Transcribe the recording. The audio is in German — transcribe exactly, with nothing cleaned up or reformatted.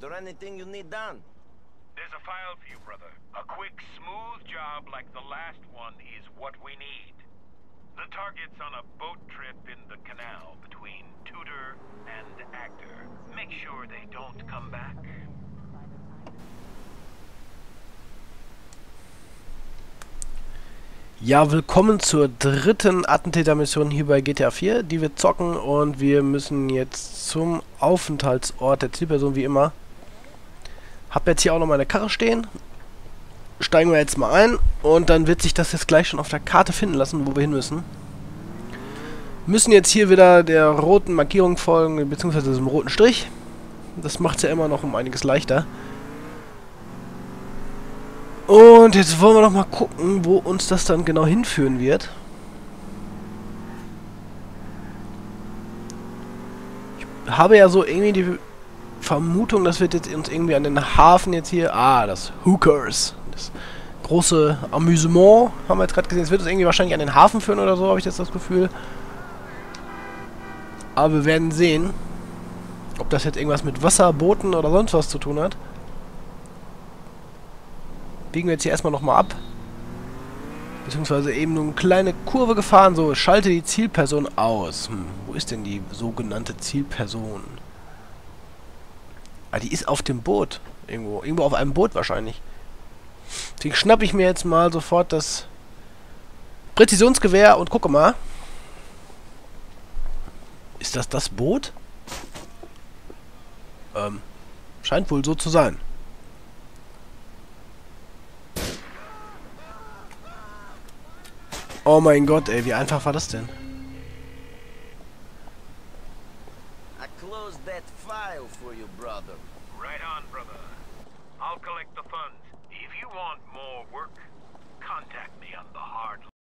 there anything you need done? There's a file for you, brother. A quick, smooth job like the last one is what we need. The target's on a boat trip in the canal between Tudor and Actor. Make sure they don't come back. Ja, willkommen zur dritten Attentätermission hier bei G T A vier, die wir zocken, und wir müssen jetzt zum Aufenthaltsort der Zielperson wie immer. Hab jetzt hier auch noch meine Karre stehen. Steigen wir jetzt mal ein und dann wird sich das jetzt gleich schon auf der Karte finden lassen, wo wir hin müssen. Müssen jetzt hier wieder der roten Markierung folgen, beziehungsweise diesem roten Strich. Das macht es ja immer noch um einiges leichter. Und jetzt wollen wir noch mal gucken, wo uns das dann genau hinführen wird. Ich habe ja so irgendwie die Vermutung, das wird jetzt uns irgendwie an den Hafen jetzt hier... Ah, das Hookers. Das große Amüsement haben wir jetzt gerade gesehen. Es wird uns irgendwie wahrscheinlich an den Hafen führen oder so, habe ich jetzt das Gefühl. Aber wir werden sehen, ob das jetzt irgendwas mit Wasserbooten oder sonst was zu tun hat. Biegen wir jetzt hier erstmal nochmal ab. Beziehungsweise eben nur eine kleine Kurve gefahren. So, schalte die Zielperson aus. Hm, wo ist denn die sogenannte Zielperson? Ah, die ist auf dem Boot. Irgendwo. Irgendwo auf einem Boot wahrscheinlich. Deswegen schnappe ich mir jetzt mal sofort das Präzisionsgewehr und gucke mal. Ist das das Boot? Ähm, scheint wohl so zu sein. Oh mein Gott, ey, wie einfach war das denn? I closed that file for you, brother. Right on, brother. I'll collect the funds. If you want more work, contact me on the hard